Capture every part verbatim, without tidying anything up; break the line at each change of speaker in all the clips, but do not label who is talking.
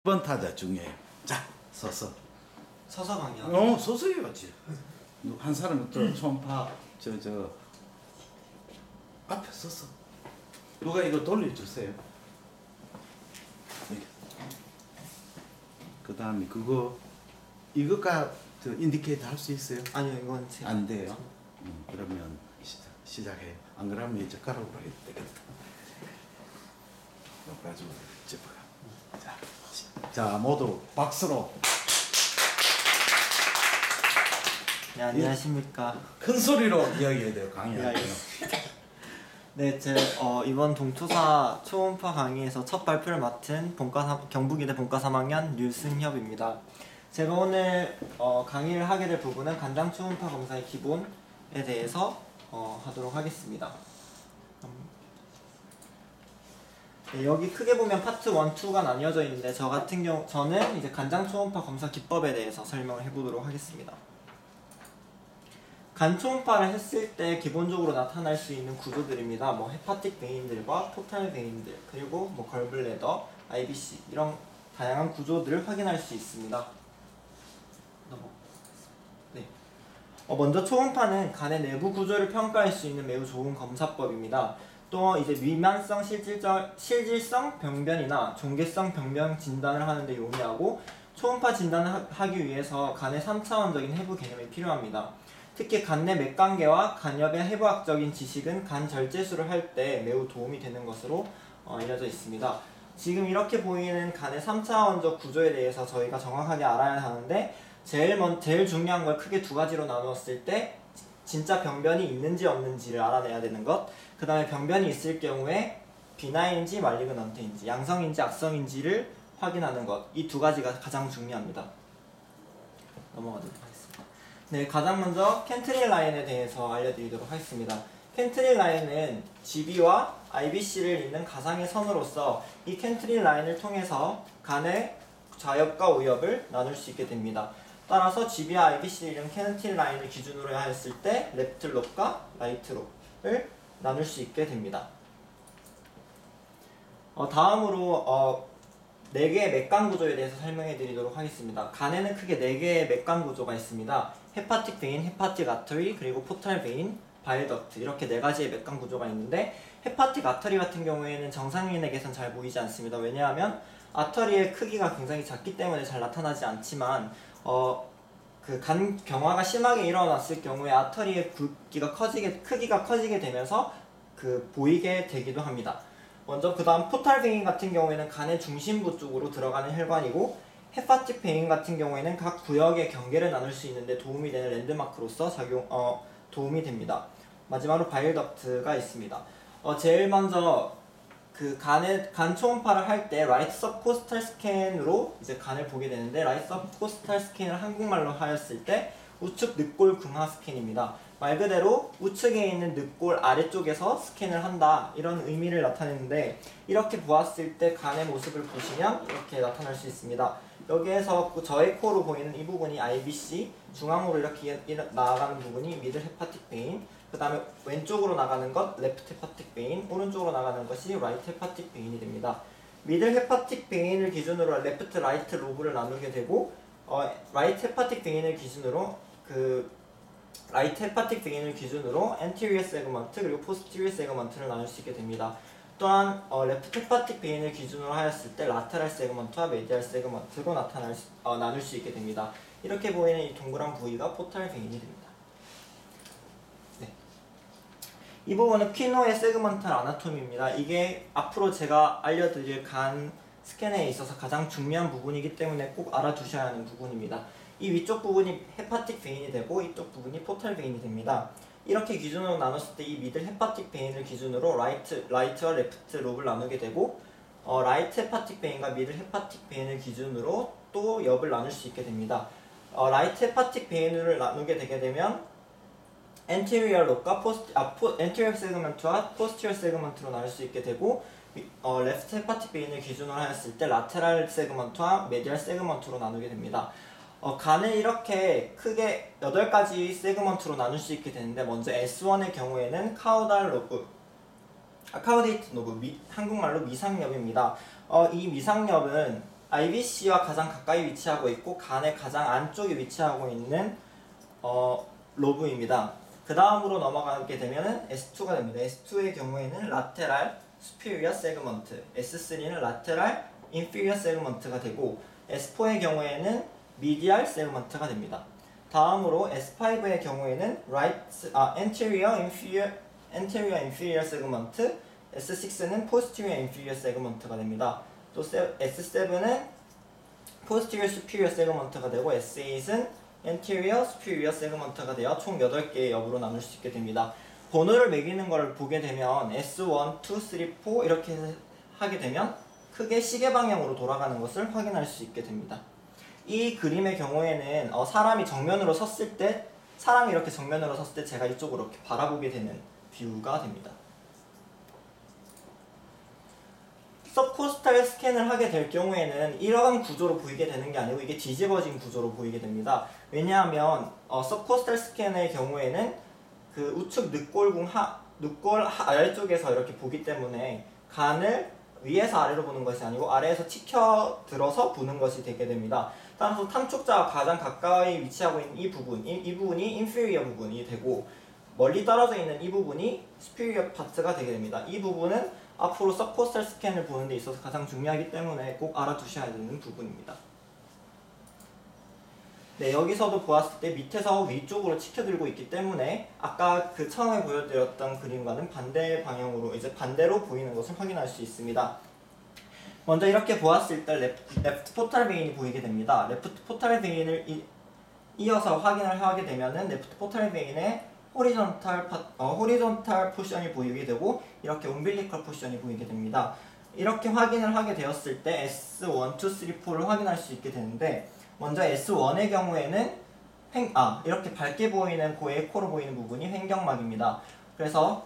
일 번 타자 중요해요. 자, 서서.
서서 강의요?
어, 서서 해야지. 한 사람은 또 초음파 저 저 앞에 서서. 누가 이거 돌려주세요. 그 다음에 그거 이거가 저 인디케이터 할 수 있어요?
아니요, 이건 제
안 돼요. 음, 그러면 시작, 시작해. 안 그러면 이제 가락으로 해야 되겠다. 가지고 집어가. 자, 자 모두 박수로.
네, 안녕하십니까.
큰 소리로 이야기해야 돼요. 강의할 때는.
네, 제 어, 이번 동투사 초음파 강의에서 첫 발표를 맡은 본과 삼, 경북이대 본과 삼 학년 류승협입니다. 제가 오늘 어, 강의를 하게 될 부분은 간장 초음파 검사의 기본에 대해서 어, 하도록 하겠습니다. 네, 여기 크게 보면 파트 일, 이가 나뉘어져 있는데 저 같은 경우 저는 이제 간장 초음파 검사 기법에 대해서 설명을 해보도록 하겠습니다. 간 초음파를 했을 때 기본적으로 나타날 수 있는 구조들입니다. 뭐 헤파틱 베인들과 포탈 베인들, 그리고 뭐 걸블레더, 아이비씨 이런 다양한 구조들을 확인할 수 있습니다. 네. 어, 먼저 초음파는 간의 내부 구조를 평가할 수 있는 매우 좋은 검사법입니다. 또 이제 미만성 실질적, 실질성 병변이나 종괴성 병변 진단을 하는데 용이하고, 초음파 진단을 하, 하기 위해서 간의 삼 차원적인 해부 개념이 필요합니다. 특히 간 내 맥관계와 간엽의 해부학적인 지식은 간 절제술을 할 때 매우 도움이 되는 것으로 어, 알려져 있습니다. 지금 이렇게 보이는 간의 삼 차원적 구조에 대해서 저희가 정확하게 알아야 하는데, 제일, 먼, 제일 중요한 걸 크게 두 가지로 나누었을 때 진짜 병변이 있는지 없는지를 알아내야 되는 것, 그 다음에 병변이 있을 경우에 비나인지 말리그넌트인지, 양성인지 악성인지를 확인하는 것, 이 두 가지가 가장 중요합니다. 넘어가도록 하겠습니다. 네, 가장 먼저 켄트릴 라인에 대해서 알려드리도록 하겠습니다. 켄트릴 라인은 지비와 아이비씨를 잇는 가상의 선으로서 이 켄트릴 라인을 통해서 간의 좌엽과 우엽을 나눌 수 있게 됩니다. 따라서 지비와 아이비씨를 잇는 켄트릴 라인을 기준으로 하였을 때 레프트 롭과 라이트 롭을 나눌 수 있게 됩니다. 어, 다음으로 어, 네 개의 맥관 구조에 대해서 설명해 드리도록 하겠습니다. 간에는 크게 네 개의 맥관 구조가 있습니다. 헤파틱 베인, 헤파틱 아터리, 그리고 포탈 베인, 바일 덕트, 이렇게 네 가지의 맥관 구조가 있는데, 헤파틱 아터리 같은 경우에는 정상인에게선 잘 보이지 않습니다. 왜냐하면 아터리의 크기가 굉장히 작기 때문에 잘 나타나지 않지만 어, 그 간 경화가 심하게 일어났을 경우에 아터리의 굵기가 커지게, 크기가 커지게 되면서 그 보이게 되기도 합니다. 먼저 그 다음 포탈 베인 같은 경우에는 간의 중심부 쪽으로 들어가는 혈관이고, 헤파틱 베인 같은 경우에는 각 구역의 경계를 나눌 수 있는데 도움이 되는 랜드마크로서 작용, 어, 도움이 됩니다. 마지막으로 바일 덕트가 있습니다. 어, 제일 먼저 그 간의 간 초음파를 할 때 라이트 서브코스탈 스캔으로 이제 간을 보게 되는데, 라이트 서브코스탈 스캔을 한국말로 하였을 때 우측 늑골 궁하 스캔입니다. 말 그대로 우측에 있는 늑골 아래쪽에서 스캔을 한다, 이런 의미를 나타내는데, 이렇게 보았을 때 간의 모습을 보시면 이렇게 나타날 수 있습니다. 여기에서 저의 코로 보이는 이 부분이 아이비씨, 중앙으로 이렇게 나아가는 부분이 미들 헤파틱 베인, 그 다음에 왼쪽으로 나가는 것 레프트 헤파틱 베인, 오른쪽으로 나가는 것이 라이트 헤파틱 베인이 됩니다. 미들 헤파틱 베인을 기준으로 레프트 라이트 로브를 나누게 되고, 어, 라이트 헤파틱 베인을 기준으로 그 라이트 헤파틱 베인을 기준으로 anterior 세그먼트 그리고 posterior 세그먼트를 나눌 수 있게 됩니다. 또한 어, 레프트 헤파틱 베인을 기준으로 하였을 때 라테랄 세그먼트와 메디알 세그먼트로 나타날 수, 어, 나눌 수 있게 됩니다. 이렇게 보이는 이 동그란 부위가 포탈 베인이 됩니다. 네. 이 부분은 퀴노의 세그먼탈 아나토미입니다. 이게 앞으로 제가 알려드릴 간 스캔에 있어서 가장 중요한 부분이기 때문에 꼭 알아두셔야 하는 부분입니다. 이 위쪽 부분이 헤파틱 베인이 되고 이쪽 부분이 포탈 베인이 됩니다. 이렇게 기준으로 나눴을 때 이 미들 헤파틱 베인을 기준으로 라이트, 라이트와 레프트 롭을 나누게 되고, 어, 라이트 헤파틱 베인과 미들 헤파틱 베인을 기준으로 또 옆을 나눌 수 있게 됩니다. 어, 라이트 헤파틱 베인을 나누게 되게 되면 anterior 롭과 포스트, 아, 포, anterior 세그먼트와 posterior 세그먼트로 나눌 수 있게 되고, 어, 레프트 헤파틱 베인을 기준으로 하였을 때 라테랄 세그먼트와 메디알 세그먼트로 나누게 됩니다. 어, 간을 이렇게 크게 여덟 가지 세그먼트로 나눌 수 있게 되는데, 먼저 에스 원의 경우에는 카우달 로브, 아, 카우데이트 노브, 미, 한국말로 미상엽입니다. 어, 이 미상엽은 아이비씨와 가장 가까이 위치하고 있고 간의 가장 안쪽에 위치하고 있는 어, 로브입니다. 그 다음으로 넘어가게 되면은 에스투가 됩니다. 에스투의 경우에는 lateral superior segment, 에스쓰리는 lateral inferior segment가 되고 에스포의 경우에는 medial segment가 됩니다. 다음으로 에스파이브의 경우에는 right, 아, anterior inferior, anterior inferior segment, 에스식스는 posterior inferior segment가 됩니다. 또 에스세븐은 posterior superior segment가 되고 에스에잇은 anterior superior segment가 되어 총 여덟 개의 여부로 나눌 수 있게 됩니다. 번호를 매기는 것을 보게 되면 에스 원, 투, 쓰리, 포 이렇게 하게 되면 크게 시계 방향으로 돌아가는 것을 확인할 수 있게 됩니다. 이 그림의 경우에는 어, 사람이 정면으로 섰을 때 사람이 이렇게 정면으로 섰을 때 제가 이쪽으로 이렇게 바라보게 되는 뷰가 됩니다. 서코스탈 스캔을 하게 될 경우에는 이러한 구조로 보이게 되는 게 아니고 이게 뒤집어진 구조로 보이게 됩니다. 왜냐하면 어, 서코스탈 스캔의 경우에는 그 우측 늑골궁 하, 늑골 하, 아래쪽에서 이렇게 보기 때문에 간을 위에서 아래로 보는 것이 아니고 아래에서 치켜 들어서 보는 것이 되게 됩니다. 따라서 탐촉자와 가장 가까이 위치하고 있는 이 부분, 이, 이 부분이 인피리어 부분이 되고 멀리 떨어져 있는 이 부분이 superior 파트가 되게 됩니다. 이 부분은 앞으로 서코스탈 스캔을 보는 데 있어서 가장 중요하기 때문에 꼭 알아두셔야 되는 부분입니다. 네, 여기서도 보았을 때 밑에서 위쪽으로 치켜들고 있기 때문에 아까 그 처음에 보여드렸던 그림과는 반대 방향으로 이제 반대로 보이는 것을 확인할 수 있습니다. 먼저 이렇게 보았을 때 레프트, 레프트 포탈 베인이 보이게 됩니다. 레프트 포탈 베인을 이, 이어서 확인을 하게 되면은 레프트 포탈 베인의 호리존탈 파, 어, 호리존탈 포션이 보이게 되고 이렇게 umbilical 포션이 보이게 됩니다. 이렇게 확인을 하게 되었을 때 에스 원, 투, 쓰리, 포를 확인할 수 있게 되는데 먼저 에스 원의 경우에는 횡, 아, 이렇게 밝게 보이는 그 에코로 보이는 부분이 횡격막입니다. 그래서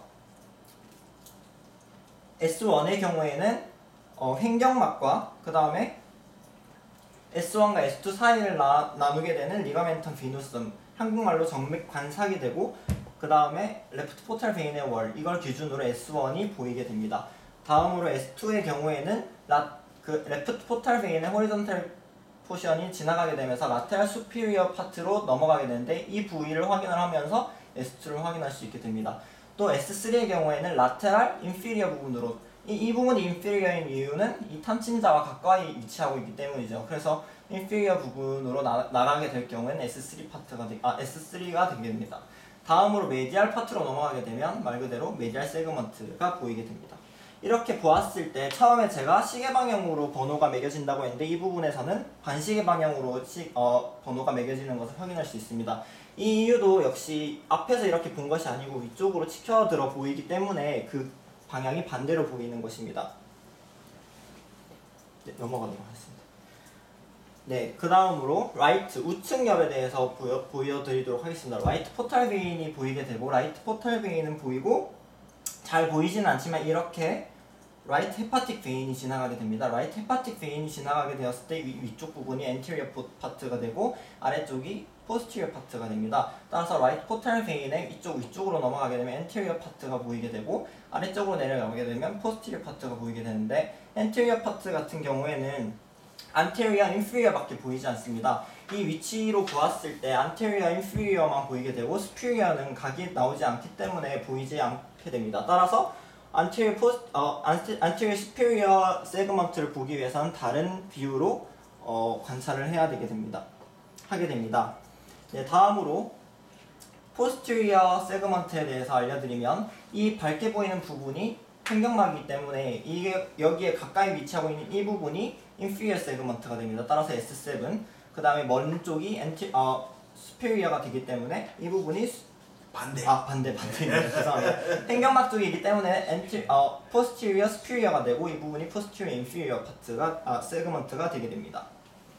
에스 원의 경우에는 어, 횡격막과 그 다음에 에스 원과 에스 투 사이를 나, 나누게 되는 리가멘텀 비누섬, 한국말로 정맥 관삭이 되고 그 다음에 레프트 포탈 베인의 월, 이걸 기준으로 에스 원이 보이게 됩니다. 다음으로 에스 투의 경우에는 라, 그 레프트 포탈 베인의 호리존탈 포션이 지나가게 되면서 라테랄 수피리어 파트로 넘어가게 되는데 이 부위를 확인을 하면서 에스 투를 확인할 수 있게 됩니다. 또 에스 쓰리의 경우에는 라테랄 인피리어 부분으로 이, 이 부분이 인피리어인 이유는 이 탐침자와 가까이 위치하고 있기 때문이죠. 그래서 인피리어 부분으로 나, 나가게 될 경우에는 에스 쓰리 파트가 되, 아, 에스 쓰리가 되게 됩니다. 다음으로 메디알 파트로 넘어가게 되면 말 그대로 메디알 세그먼트가 보이게 됩니다. 이렇게 보았을 때 처음에 제가 시계 방향으로 번호가 매겨진다고 했는데 이 부분에서는 반시계 방향으로 시, 어, 번호가 매겨지는 것을 확인할 수 있습니다. 이 이유도 역시 앞에서 이렇게 본 것이 아니고 위쪽으로 치켜들어 보이기 때문에 그 방향이 반대로 보이는 것입니다. 네, 넘어가도록 하겠습니다. 네, 그 다음으로 라이트, 우측엽에 대해서 보여, 보여드리도록 하겠습니다. 라이트 포탈 베인이 보이게 되고 라이트 포탈 베인은 보이고 잘 보이지는 않지만 이렇게 라이트 헤파틱 베인이 지나가게 됩니다. 라이트 헤파틱 베인이 지나가게 되었을 때 위, 위쪽 부분이 엔티리어 파트가 되고 아래쪽이 포스티리어 파트가 됩니다. 따라서 라이트 포탈 베인의 이쪽 위쪽으로 넘어가게 되면 엔티리어 파트가 보이게 되고 아래쪽으로 내려가게 되면 포스티리어 파트가 보이게 되는데 엔티리어 파트 같은 경우에는 안테리어, 인피리어밖에 보이지 않습니다. 이 위치로 보았을 때 안테리어, 인피리어만 보이게 되고 스피리어는 각이 나오지 않기 때문에 보이지 않게 됩니다. 따라서 안테리어 포스, 어, 안테리어 스피리어 세그먼트를 보기 위해서는 다른 뷰로 어, 관찰을 해야 되게 됩니다. 하게 됩니다. 네, 다음으로 포스티리어 세그먼트에 대해서 알려드리면 이 밝게 보이는 부분이 횡격막이기 때문에 이게 여기에 가까이 위치하고 있는 이 부분이 inferior 세그먼트가 됩니다. 따라서 에스 세븐. 그 다음에 먼 쪽이 anti, 어, superior가 되기 때문에 이 부분이
반대.
아 반대 반대입니다. 죄송합니다. 횡격막 쪽이기 때문에 anti, 어, posterior superior가 되고 이 부분이 posterior inferior 파트가 아 세그먼트가 되게 됩니다.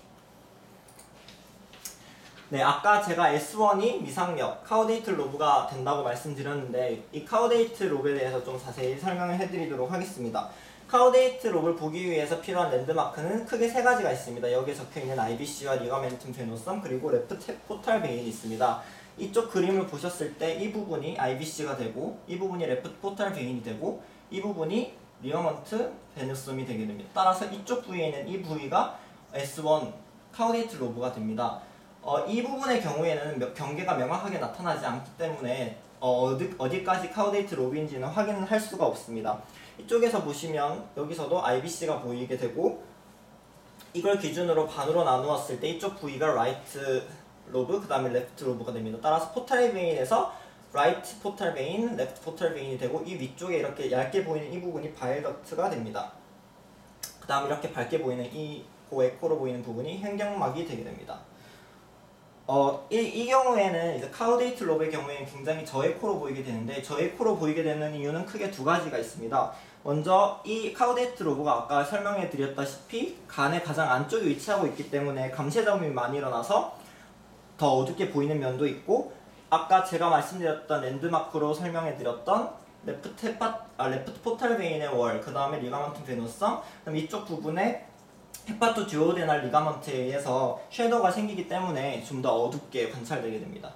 네, 아까 제가 에스 원이 미상력, 카우데이트 로브가 된다고 말씀드렸는데 이 카우데이트 로브에 대해서 좀 자세히 설명을 해드리도록 하겠습니다. 카우데이트 로브를 보기 위해서 필요한 랜드마크는 크게 세 가지가 있습니다. 여기에 적혀있는 아이비씨와 리가멘tum 베노섬 그리고 레프트 포탈 베인이 있습니다. 이쪽 그림을 보셨을 때 이 부분이 아이비씨가 되고 이 부분이 레프트 포탈 베인이 되고 이 부분이 리가멘tum 베노섬이 되게 됩니다. 따라서 이쪽 부위에 있는 이 부위가 에스 원 카우데이트 로브가 됩니다. 어, 이 부분의 경우에는 몇- 경계가 명확하게 나타나지 않기 때문에 어, 어디, 어디까지 카우데이트 로브인지는 확인을 할 수가 없습니다. 이쪽에서 보시면 여기서도 아이비씨가 보이게 되고 이걸 기준으로 반으로 나누었을 때 이쪽 부위가 라이트 로브, 그 다음에 레프트 로브가 됩니다. 따라서 포탈 베인에서 라이트 포탈 베인, 레프트 포탈 베인이 되고 이 위쪽에 이렇게 얇게 보이는 이 부분이 바일 덕트가 됩니다. 그 다음 이렇게 밝게 보이는 이 고에코로 보이는 부분이 횡격막이 되게 됩니다. 어, 이, 이 경우에는 이제 카우데이트 로브의 경우에는 굉장히 저에코로 보이게 되는데 저에코로 보이게 되는 이유는 크게 두 가지가 있습니다. 먼저 이 카우데이트 로브가 아까 설명해 드렸다시피 간의 가장 안쪽에 위치하고 있기 때문에 감쇄점이 많이 일어나서 더 어둡게 보이는 면도 있고 아까 제가 말씀드렸던 랜드마크로 설명해 드렸던 레프트 헤파, 아, 레프트 포탈 베인의 월, 그 다음에 리가먼트 베노성, 그다음 이쪽 부분에 헤파토 듀오데날 리가먼트에 의해서 섀도우가 생기기 때문에 좀 더 어둡게 관찰되게 됩니다.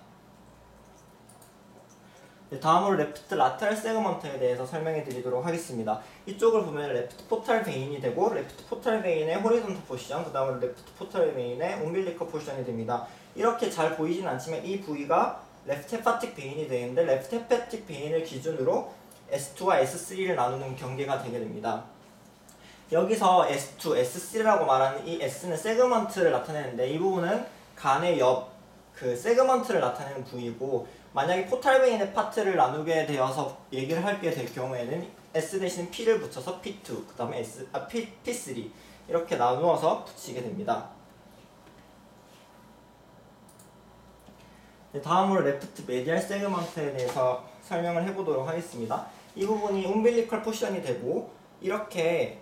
네, 다음으로 레프트 라테럴 세그먼트에 대해서 설명해 드리도록 하겠습니다. 이쪽을 보면 레프트 포탈 베인이 되고 레프트 포탈 베인의 호리존탈 포지션, 그 다음으로 레프트 포탈 베인의 옴빌리컬 포지션이 됩니다. 이렇게 잘 보이진 않지만 이 부위가 레프트 헤파틱 베인이 되는데 레프트 헤파틱 베인을 기준으로 에스 투와 에스 쓰리를 나누는 경계가 되게 됩니다. 여기서 에스 투, 에스 쓰리라고 말하는 이 S는 세그먼트를 나타내는데 이 부분은 간의 옆 그 세그먼트를 나타내는 부위고 만약에 포탈 베인의 파트를 나누게 되어서 얘기를 하게 될 경우에는 S 대신 P를 붙여서 피 투, 그 다음에 S, 아, P, 피 쓰리 이렇게 나누어서 붙이게 됩니다. 네, 다음으로 레프트 메디알 세그먼트에 대해서 설명을 해보도록 하겠습니다. 이 부분이 옴빌리컬 포지션이 되고 이렇게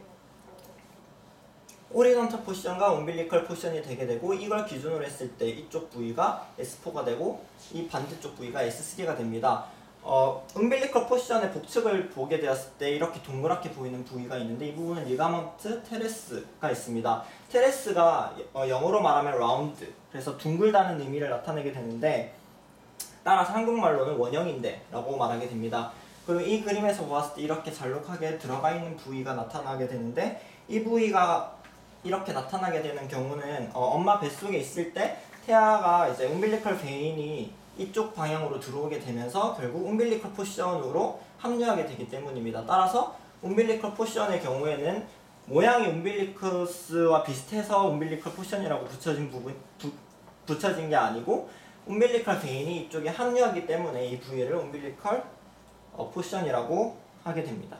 호리존탈 포지션과 옴빌리컬 포지션이 되게 되고 이걸 기준으로 했을 때 이쪽 부위가 에스 포가 되고 이 반대쪽 부위가 에스 쓰리가 됩니다. 어, 옴빌리컬 포지션의 복측을 보게 되었을 때 이렇게 동그랗게 보이는 부위가 있는데 이 부분은 리가먼트 테레스가 있습니다. 테레스가 어, 영어로 말하면 라운드, 그래서 둥글다는 의미를 나타내게 되는데 따라서 한국말로는 원형인데 라고 말하게 됩니다. 그리고 이 그림에서 보았을 때 이렇게 잘록하게 들어가 있는 부위가 나타나게 되는데 이 부위가 이렇게 나타나게 되는 경우는 어, 엄마 뱃속에 있을 때 태아가 이제 옴빌리컬 베인이 이쪽 방향으로 들어오게 되면서 결국 옴빌리컬 포지션으로 합류하게 되기 때문입니다. 따라서 옴빌리컬 포지션의 경우에는 모양이 옴빌리커스와 비슷해서 옴빌리컬 포지션이라고 붙여진 부분 부, 붙여진 게 아니고 옴빌리컬 베인이 이쪽에 합류하기 때문에 이 부위를 옴빌리컬 어, 포지션이라고 하게 됩니다.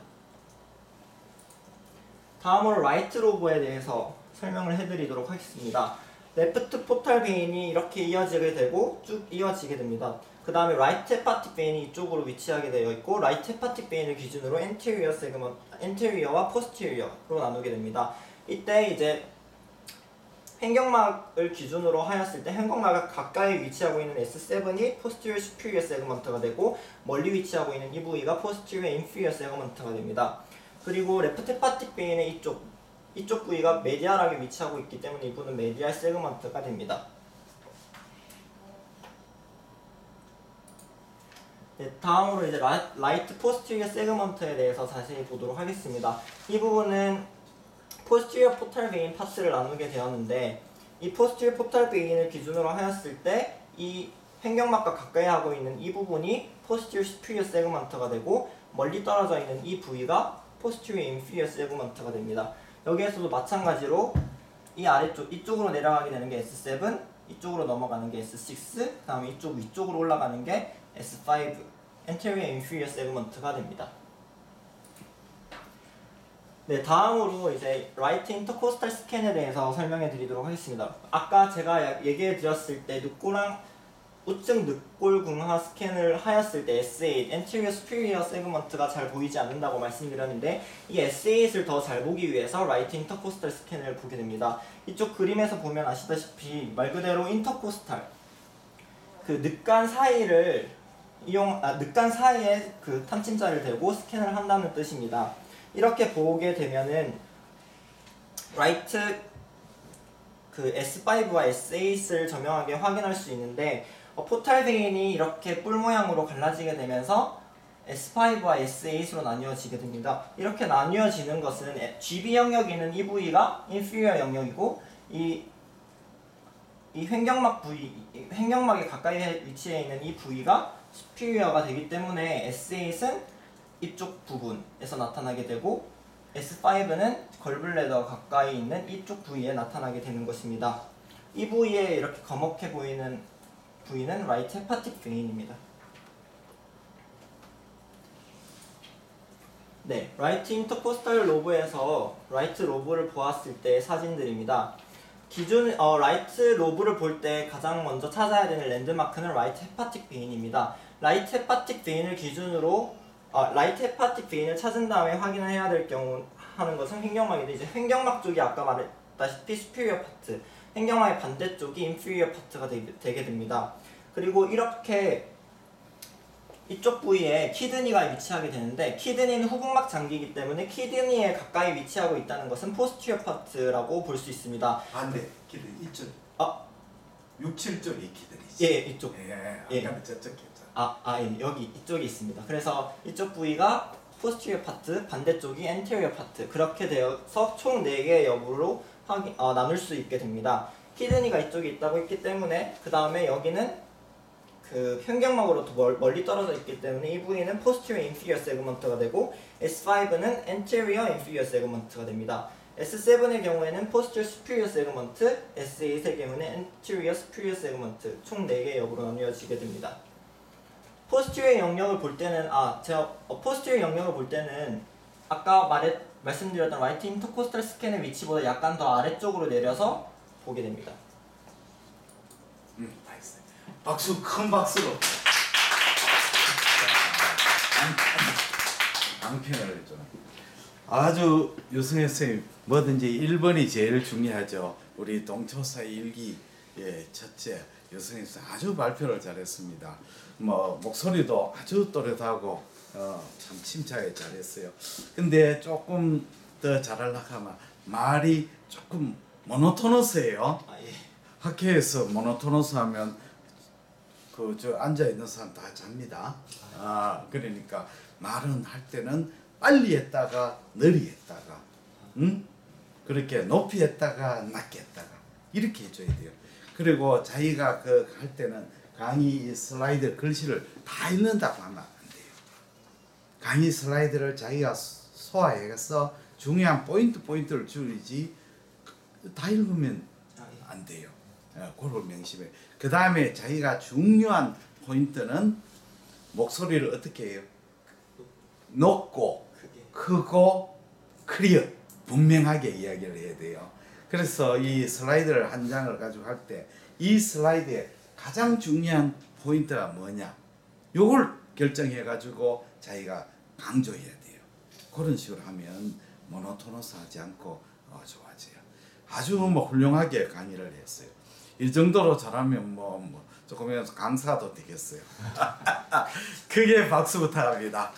다음으로 라이트 로브에 대해서 설명을 해드리도록 하겠습니다. 레프트 포탈 베인이 이렇게 이어지게 되고 쭉 이어지게 됩니다. 그 다음에 라이트 헤파틱 베인이 이쪽으로 위치하게 되어 있고 라이트 헤파틱 베인을 기준으로 엔테리어 세그먼, 엔테리어와 포스테리어로 나누게 됩니다. 이때 이제 횡격막을 기준으로 하였을 때 횡격막을 가까이 위치하고 있는 에스 세븐이 posterior superior segment가 되고 멀리 위치하고 있는 이 부위가 posterior inferior segment가 됩니다. 그리고 레프트 헤파틱 베인의 이쪽 이쪽 부위가 메디알하게 위치하고 있기 때문에 이 부분은 메디알 세그먼트가 됩니다. 네, 다음으로 이제 라, 라이트 포스티리어 세그먼트에 대해서 자세히 보도록 하겠습니다. 이 부분은 포스티리어 포탈 베인 파트를 나누게 되었는데 이 포스티리어 포탈 베인을 기준으로 하였을 때 이 횡격막과 가까이 하고 있는 이 부분이 포스티리어 슈피리어 세그먼트가 되고 멀리 떨어져 있는 이 부위가 포스티리어 인피리어 세그먼트가 됩니다. 여기에서도 마찬가지로 이 아래쪽 이쪽으로 내려가게 되는 게 에스 세븐, 이쪽으로 넘어가는 게 에스 식스, 그 다음에 이쪽 위쪽으로 올라가는 게 에스 파이브 anterior inferior segment가 됩니다. 네, 다음으로 이제 right intercostal scan에 대해서 설명해 드리도록 하겠습니다. 아까 제가 얘기해 드렸을 때 늑골랑 우측 늑골궁하 스캔을 하였을 때 에스 에잇 anterior superior segment가 잘 보이지 않는다고 말씀드렸는데 이 에스 에잇을 더 잘 보기 위해서 right intercostal 스캔을 보게 됩니다. 이쪽 그림에서 보면 아시다시피 말 그대로 인터코스탈 그 늑간 사이를 이용 아, 늑간 사이에 그 탐침자를 대고 스캔을 한다는 뜻입니다. 이렇게 보게 되면은 right 그 에스 파이브와 에스 에잇을 저명하게 확인할 수 있는데 어, 포탈 베인이 이렇게 뿔 모양으로 갈라지게 되면서 에스 파이브와 에스 에잇으로 나뉘어지게 됩니다. 이렇게 나뉘어지는 것은 지비 영역에 있는 이 부위가 inferior 영역이고 이, 이 횡격막 부위, 이 횡격막에 가까이 위치해 있는 이 부위가 superior가 되기 때문에 에스 에잇은 이쪽 부분에서 나타나게 되고 에스 파이브는 걸블레더가 가까이 있는 이쪽 부위에 나타나게 되는 것입니다. 이 부위에 이렇게 거먹해 보이는 부위는 right hepatic vein입니다. 네, right intercostal lobe에서 right lobe를 보았을 때의 사진들입니다. 기준 어, right lobe를 볼 때 가장 먼저 찾아야 되는 랜드마크는 right hepatic vein입니다. right hepatic vein을 기준으로 어, right hepatic vein을 찾은 다음에 확인을 해야 될 경우 하는 것은 횡격막인데 이제 횡격막 쪽이 아까 말했다시피 superior part, 횡격막의 반대쪽이 inferior part가 되게, 되게 됩니다. 그리고 이렇게 이쪽 부위에 키드니가 위치하게 되는데 키드니는 후궁막 장기이기 때문에 키드니에 가까이 위치하고 있다는 것은 posterior part라고 볼 수 있습니다.
반대 키드니 이쪽.
아,
육, 칠 쪽이 키드니지.
예, 이쪽.
예,
예.
아까는 저쪽 했잖아.
아, 아, 예, 여기 이쪽에 있습니다. 그래서 이쪽 부위가 posterior part, 반대쪽이 anterior part 그렇게 되어서 총 네 개의 여부로 확인, 어, 나눌 수 있게 됩니다. 키드니가 이쪽에 있다고 했기 때문에 그 다음에 여기는 그 횡격막으로부터 멀, 멀리 떨어져 있기 때문에 이 부위는 posterior inferior segment가 되고 에스 파이브는 anterior inferior segment가 됩니다. 에스 세븐의 경우에는 posterior superior segment, 에스 에잇의 경우에는 anterior superior segment 총 네 개의 여부로 나뉘어지게 됩니다. posterior 영역을 볼 때는 아 제가 어, posterior 영역을 볼 때는 아까 말했 말씀드렸던 right intercostal scan의 위치보다 약간 더 아래쪽으로 내려서 보게 됩니다.
음, 다 했어요. 박수, 큰 박수로. 앙편을 해줘. 아주 유승혜 선생님 뭐든지 일 번이 제일 중요하죠. 우리 동초사의 일기 예, 첫째 유승혜 선생님 아주 발표를 잘했습니다. 뭐 목소리도 아주 또렷하고 어, 참 침착하게 잘했어요. 근데 조금 더 잘하려고 하면 말이 조금 모노토너스예요.
아 예.
학회에서 모노토너스 하면 그 저 앉아 있는 사람 다 잡니다. 아 그러니까 말은 할 때는 빨리 했다가 느리 했다가, 응? 그렇게 높이 했다가 낮게 했다가 이렇게 해줘야 돼요. 그리고 자기가 그 할 때는 강의 슬라이드 글씨를 다 읽는다고 하면 안 돼요. 강의 슬라이드를 자기가 소화해서 중요한 포인트 포인트를 줄이지 다 읽으면 안 돼요. 그걸 명심해. 그 다음에 자기가 중요한 포인트는 목소리를 어떻게 해요? 높고 크고 클리어 분명하게 이야기를 해야 돼요. 그래서 이 슬라이드를 한 장을 가지고 할 때 이 슬라이드에 가장 중요한 포인트가 뭐냐 요걸 결정해 가지고 자기가 강조해야 돼요. 그런 식으로 하면 모노토너스 하지 않고 어, 좋아져요. 아주 뭐 훌륭하게 강의를 했어요. 이 정도로 잘하면 뭐, 뭐 조금이면 강사도 되겠어요. 크게 박수 부탁합니다.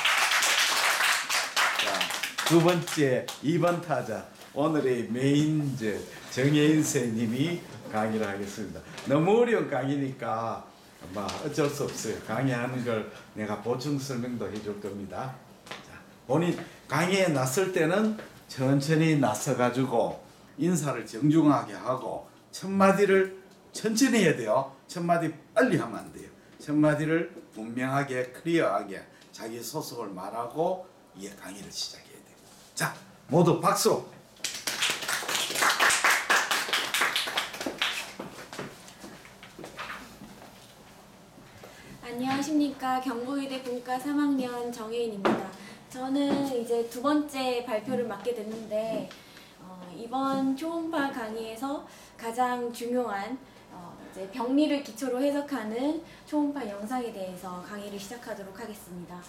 자, 두 번째 이 번 타자 오늘의 메인 정혜인 선생님이 강의를 하겠습니다. 너무 어려운 강의니까 뭐 어쩔 수 없어요. 강의하는 걸 내가 보충 설명도 해줄 겁니다. 자, 본인 강의에 나설 때는 천천히 나서 가지고 인사를 정중하게 하고 첫 마디를 천천히 해야 돼요. 첫 마디 빨리 하면 안 돼요. 첫 마디를 분명하게 클리어하게 자기 소속을 말하고 이 강의를 시작해야 돼요. 자, 모두 박수.
안녕하십니까. 경북의대 본과 삼 학년 정혜인입니다. 저는 이제 두 번째 발표를 맡게 됐는데 어, 이번 초음파 강의에서 가장 중요한 어, 이제 병리를 기초로 해석하는 초음파 영상에 대해서 강의를 시작하도록 하겠습니다.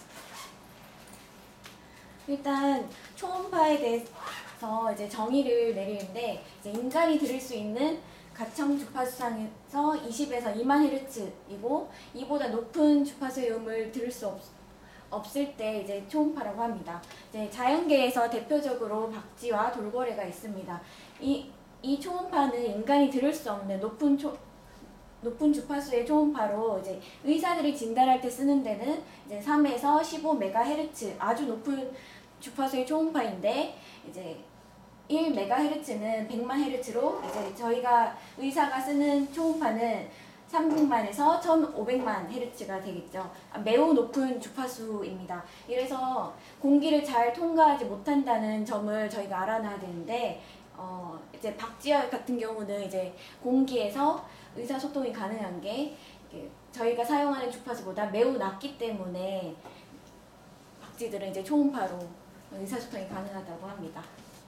일단 초음파에 대해서 이제 정의를 내리는데 이제 인간이 들을 수 있는 가청 주파수상에서 이십에서 이만 헤르츠이고 이보다 높은 주파수의 음을 들을 수 없, 없을 때 이제 초음파라고 합니다. 이제 자연계에서 대표적으로 박쥐와 돌고래가 있습니다. 이, 이 초음파는 인간이 들을 수 없는 높은 초, 높은 주파수의 초음파로 이제 의사들이 진단할 때 쓰는 데는 이제 삼에서 십오 메가헤르츠 아주 높은 주파수의 초음파인데 이제 일 메가헤르츠는 백만 헤르츠로 이제 저희가 의사가 쓰는 초음파는 삼백만에서 천오백만 헤르츠가 되겠죠. 매우 높은 주파수입니다. 이래서 공기를 잘 통과하지 못한다는 점을 저희가 알아놔야 되는데 어 이제 박쥐약 같은 경우는 이제 공기에서 의사소통이 가능한 게 저희가 사용하는 주파수보다 매우 낮기 때문에 박쥐들은 이제 초음파로 의사소통이 가능하다고 합니다.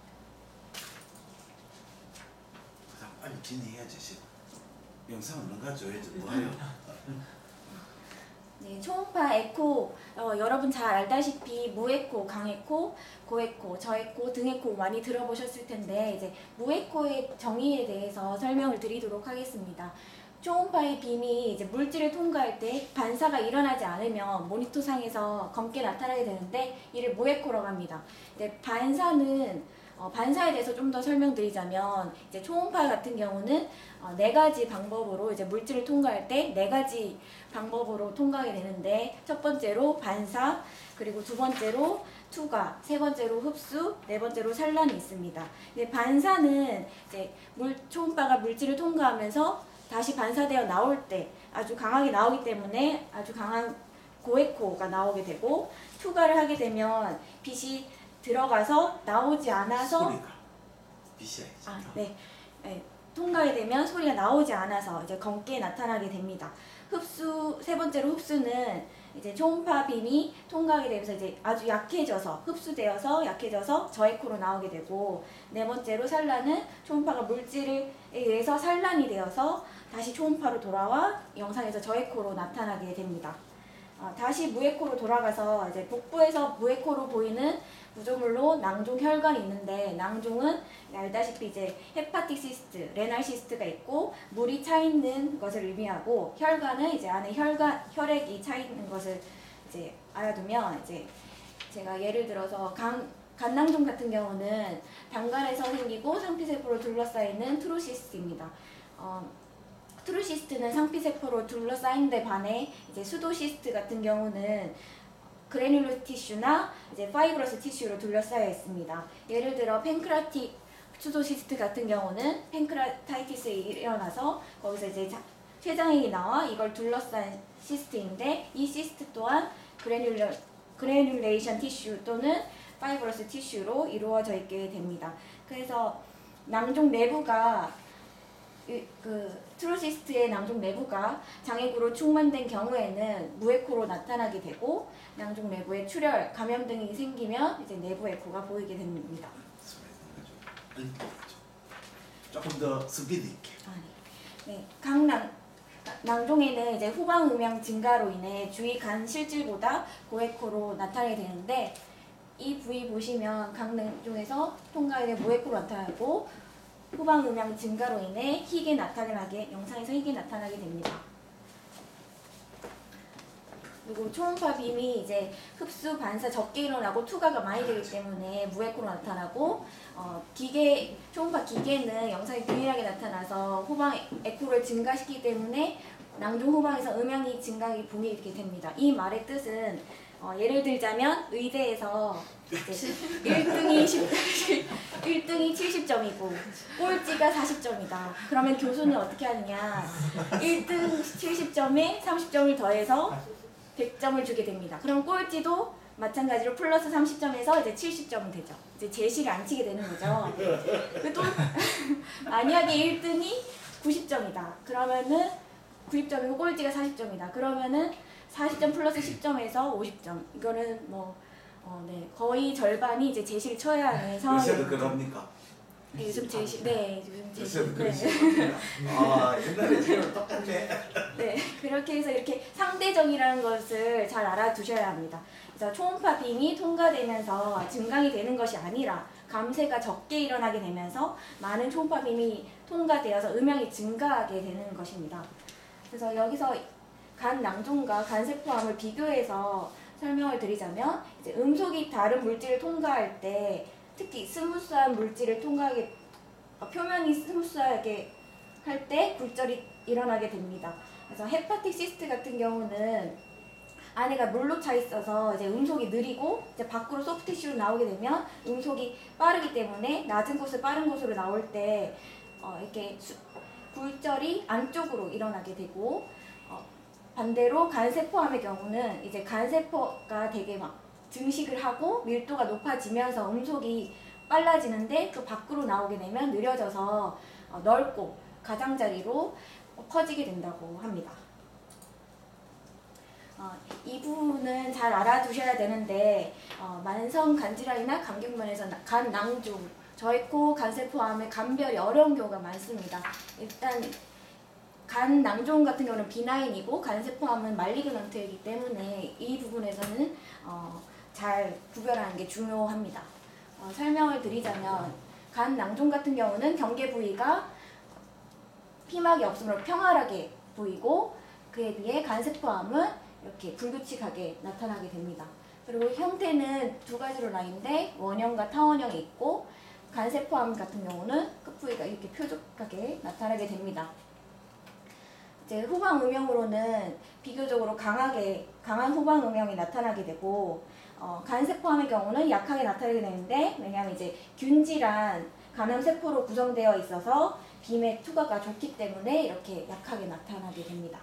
그다음 빨리 진행해야지. 지금. 영상 얼른 가져야지. 뭐예요?
네, 초음파 에코 어, 여러분 잘 알다시피 무에코, 강에코, 고에코, 저에코, 등에코 많이 들어보셨을 텐데 이제 무에코의 정의에 대해서 설명을 드리도록 하겠습니다. 초음파의 빔이 이제 물질을 통과할 때 반사가 일어나지 않으면 모니터상에서 검게 나타나게 되는데 이를 무에코라고 합니다. 이제 반사는 어, 반사에 대해서 좀 더 설명드리자면 이제 초음파 같은 경우는 어, 네 가지 방법으로 이제 물질을 통과할 때 네 가지 방법으로 통과하게 되는데 첫 번째로 반사, 그리고 두 번째로 투과, 세 번째로 흡수, 네 번째로 산란이 있습니다. 근데 반사는 이제 물 초음파가 물질을 통과하면서 다시 반사되어 나올 때 아주 강하게 나오기 때문에 아주 강한 고에코가 나오게 되고 투과를 하게 되면 빛이 들어가서 나오지 않아서
소리가 빛이 아니지.
아, 네. 네. 통과에 되면 소리가 나오지 않아서 이제 검게 나타나게 됩니다. 흡수 세 번째로 흡수는 이제 초음파 빔이 통과하게 되면서 이제 아주 약해져서 흡수되어서 약해져서 저에코로 나오게 되고 네 번째로 산란은 초음파가 물질에 의해서 산란이 되어서 다시 초음파로 돌아와 영상에서 저에코로 나타나게 됩니다. 어, 다시 무에코로 돌아가서 이제 복부에서 무에코로 보이는 구조물로 낭종 혈관이 있는데 낭종은 알다시피 이제 헤파틱 시스트, 레날 시스트가 있고 물이 차 있는 것을 의미하고 혈관은 이제 안에 혈관 혈액이 차 있는 것을 이제 알아두면 이제 제가 예를 들어서 간 간낭종 같은 경우는 단간에서 생기고 상피세포로 둘러싸이는 트루시스트입니다. 어, 트루시스트는 상피세포로 둘러싸인 데 반해 이제 수도시스트 같은 경우는 그래놀러 티슈나 이제 파이브러스 티슈로 둘러싸여 있습니다. 예를 들어 팬크라틱 수도시스트 같은 경우는 팬크라타이티스가 일어나서 거기서 이제 췌장액이 나와 이걸 둘러싼 시스트인데 이 시스트 또한 그래놀러 그래놀레이션 티슈 또는 파이브러스 티슈로 이루어져 있게 됩니다. 그래서 낭종 내부가 그 트루시스트의 낭종 내부가 장액으로 충만된 경우에는 무에코로 나타나게 되고 낭종 내부에 출혈, 감염 등이 생기면 이제 내부 에코가 보이게 됩니다.
조금 더 스피드 있게.
아, 네. 네, 각 낭, 낭종에는 이제 후방 음향 증가로 인해 주위 간 실질보다 고에코로 나타나게 되는데 이 부위 보시면 각 낭종에서 통과에 무에코로 나타나고 후방 음향 증가로 인해 희게 나타나게 영상에서 희게 나타나게 됩니다. 그리고 초음파 빔이 이제 흡수, 반사 적게 일어나고 투과가 많이 되기 때문에 무에코로 나타나고 어, 기계 초음파 기계는 영상이 균일하게 나타나서 후방 에코를 증가시키기 때문에 낭종 후방에서 음향이 증가하기 붐이 이렇게 됩니다. 이 말의 뜻은 어, 예를 들자면 의대에서 일 등이 일 등이 칠십 점이고 꼴찌가 사십 점이다. 그러면 교수는 어떻게 하느냐? 일 등 칠십 점에 삼십 점을 더해서 백 점을 주게 됩니다. 그럼 꼴찌도 마찬가지로 플러스 삼십 점에서 이제 칠십 점이 되죠. 이제 제시를 안 치게 되는 거죠. 또 만약에 일 등이 구십 점이다. 그러면은 구십 점이고 꼴찌가 사십 점이다. 그러면은 사십 점 플러스 십 점에서 오십 점. 이거는 뭐 어, 네. 거의 절반이 이제 제시를 쳐야 하는 상황이에요.
요새도 그럽니까?
네, 요즘 제시, 네, 요즘 제시.
요새도
네.
그러시구나. 아, 옛날에 지금 똑같네.
네, 그렇게 해서 이렇게 상대적이라는 것을 잘 알아두셔야 합니다. 그래서 초음파 빔이 통과되면서 증강이 되는 것이 아니라 감쇄가 적게 일어나게 되면서 많은 초음파 빔이 통과되어서 음향이 증가하게 되는 것입니다. 그래서 여기서 간 낭종과 간세포암을 비교해서 설명을 드리자면 이제 음속이 다른 물질을 통과할 때 특히 스무스한 물질을 통과하게 어, 표면이 스무스하게 할 때 굴절이 일어나게 됩니다. 그래서 헤파틱 시스트 같은 경우는 안에가 물로 차 있어서 이제 음속이 느리고 이제 밖으로 소프트 티슈로 나오게 되면 음속이 빠르기 때문에 낮은 곳을 빠른 곳으로 나올 때 어, 이렇게 수, 굴절이 안쪽으로 일어나게 되고 어, 반대로 간세포암의 경우는 이제 간세포가 되게 막 증식을 하고 밀도가 높아지면서 음속이 빨라지는데 그 밖으로 나오게 되면 느려져서 어, 넓고 가장자리로 퍼지게 된다고 합니다. 어, 이 부분은 잘 알아두셔야 되는데 어, 만성 간질환이나 감경면에서 간 낭중, 저해코 간세포암의 감별이 어려운 경우가 많습니다. 일단 간 낭종 같은 경우는 비나인이고 간세포암은 말리그넌트이기 때문에 이 부분에서는 어, 잘 구별하는 게 중요합니다. 어, 설명을 드리자면 간 낭종 같은 경우는 경계 부위가 피막이 없으므로 평활하게 보이고 그에 비해 간세포암은 이렇게 불규칙하게 나타나게 됩니다. 그리고 형태는 두 가지로 나뉘는데 원형과 타원형이 있고 간세포암 같은 경우는 끝부위가 이렇게 뾰족하게 나타나게 됩니다. 이제 후방 음영으로는 비교적으로 강하게 강한 후방 음영이 나타나게 되고 어, 간세포암의 경우는 약하게 나타나게 되는데 왜냐하면 이제 균질한 간암세포로 구성되어 있어서 빔의 투과가 좋기 때문에 이렇게 약하게 나타나게 됩니다.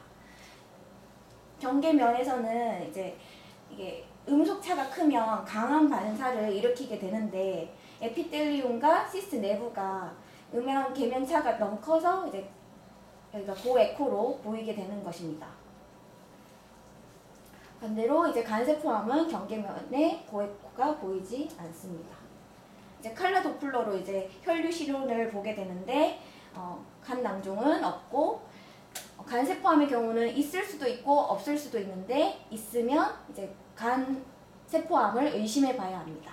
경계면에서는 이제 이게 음속차가 크면 강한 반사를 일으키게 되는데 에피텔리움과 시스 내부가 음영 계면차가 너무 커서 이제 여기가 고에코로 보이게 되는 것입니다. 반대로 이제 간세포암은 경계면에 고에코가 보이지 않습니다. 이제 칼라 도플러로 이제 혈류 실온을 보게 되는데 어, 간 낭종은 없고 어, 간세포암의 경우는 있을 수도 있고 없을 수도 있는데 있으면 이제 간 세포암을 의심해 봐야 합니다.